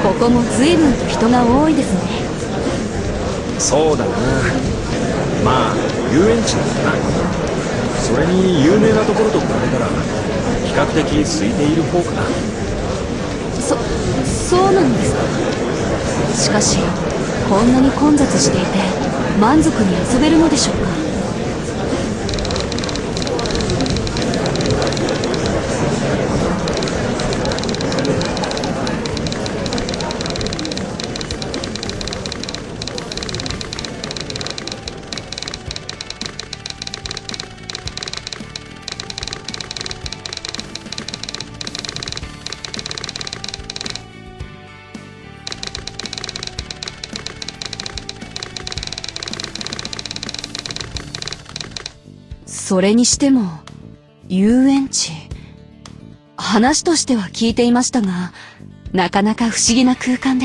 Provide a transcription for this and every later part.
ここも随分と人が多いですね。 そうだな。まあ遊園地だからな。それに有名なところと比べたら比較的空いている方かな。 そうなんですか。しかしこんなに混雑していて満足に遊べるのでしょうか。それにしても遊園地、話としては聞いていましたが、なかなか不思議な空間です。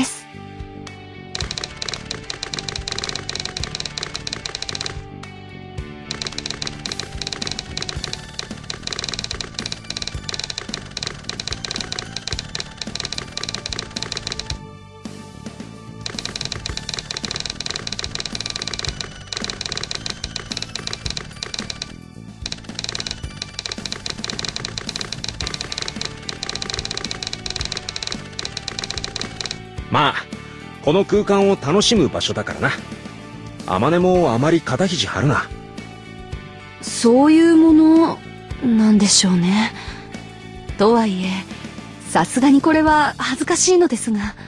まあこの空間を楽しむ場所だからな。天音もあまり肩肘張るな。 そういうものなんでしょうね。とはいえさすがにこれは恥ずかしいのですが。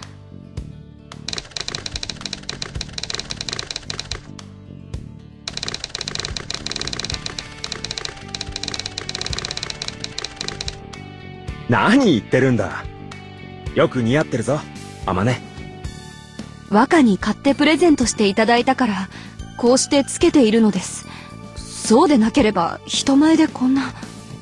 何言ってるんだ。よく似合ってるぞ天音。 若に買ってプレゼントしていただいたからこうしてつけているのです。そうでなければ人前でこんな。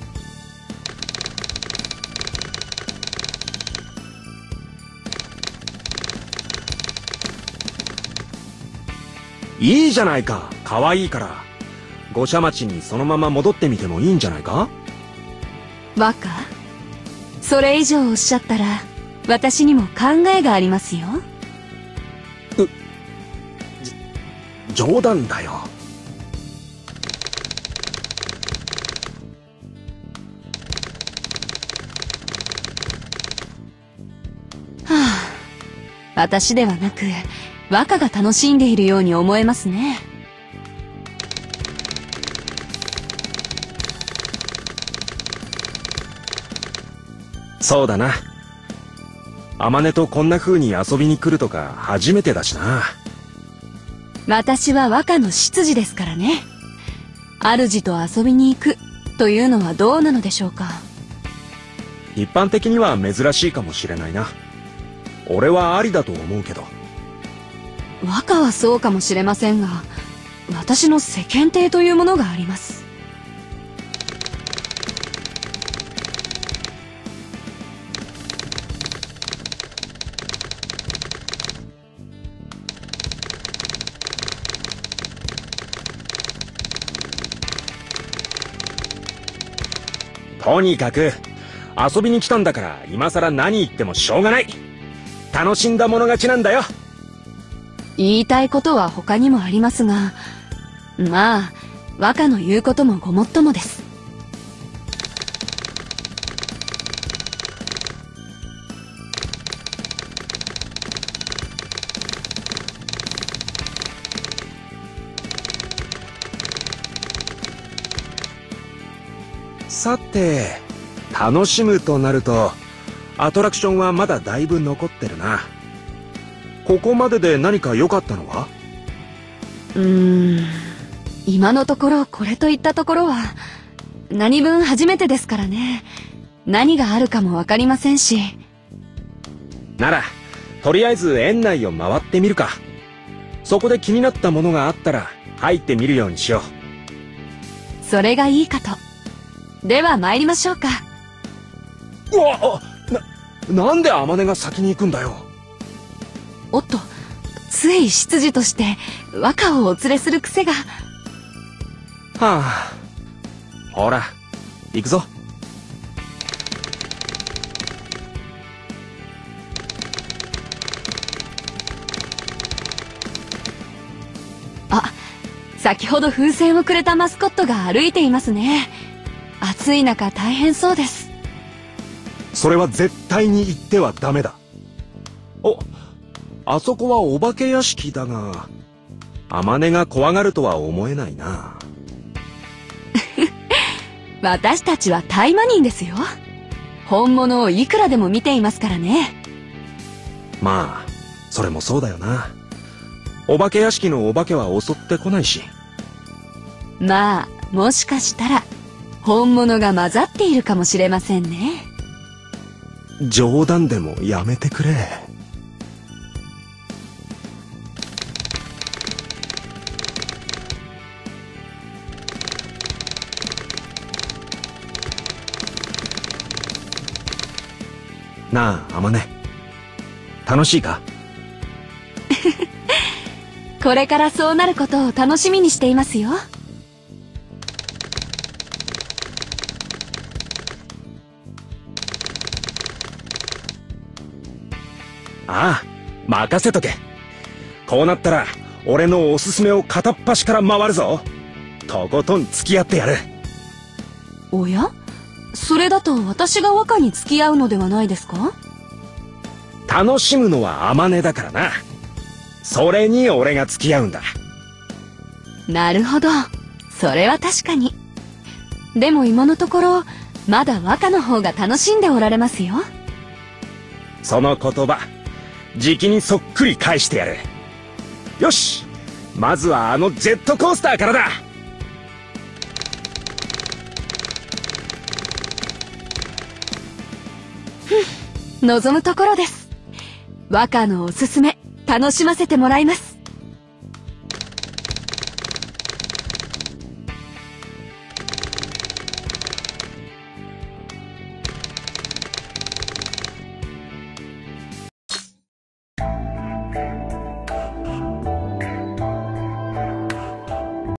いいじゃないか、可愛いから。五社町にそのまま戻ってみてもいいんじゃないか。 若、それ以上おっしゃったら私にも考えがありますよ。 冗談だよ。 はあ、私ではなく若が楽しんでいるように思えますね。 そうだな。天音とこんな風に遊びに来るとか初めてだしな。 私は若の執事ですからね。主と遊びに行くというのはどうなのでしょうか。 一般的には珍しいかもしれないな。俺はありだと思うけど。 若はそうかもしれませんが、私の世間体というものがあります。 とにかく遊びに来たんだから今さら何言ってもしょうがない。楽しんだもの勝ちなんだよ。 言いたいことは他にもありますが、まあ若の言うこともごもっともです。 さて楽しむとなるとアトラクションはまだだいぶ残ってるな。ここまでで何か良かったのは？ 今のところこれといったところは何分初めてですからね。何があるかもわかりませんし。 ならとりあえず園内を回ってみるか。そこで気になったものがあったら入ってみるようにしよう。それがいいかと。では参りましょうか。 うわ、なんで天音が先に行くんだよ。 おっと、つい執事として若をお連れする癖が。 はあ、ほら行くぞ。 先ほど風船をくれたマスコットが歩いていますね。暑い中大変そうです。 それは絶対に言ってはダメだ。お、あそこはお化け屋敷だが、あまねが怖がるとは思えないな。 私たちはタイマニンですよ。本物をいくらでも見ていますからね。 まあ、それもそうだよな。お化け屋敷のお化けは襲ってこないし。 まあ、もしかしたら本物が混ざっているかもしれませんね。 冗談でもやめてくれ。なあ、あまね。楽しいか？ これからそうなることを楽しみにしていますよ。 ああ、任せとけ。こうなったら俺のおすすめを片っ端から回るぞ。とことん付き合ってやる。 おや？それだと私が若に付き合うのではないですか？ 楽しむのはあまねだからな。それに俺が付き合うんだ。 なるほど。それは確かに。でも今のところまだ若の方が楽しんでおられますよ。 その言葉、じきにそっくり返してやる。よし、まずはあのジェットコースターからだ。 望むところです。若のおすすめ楽しませてもらいます。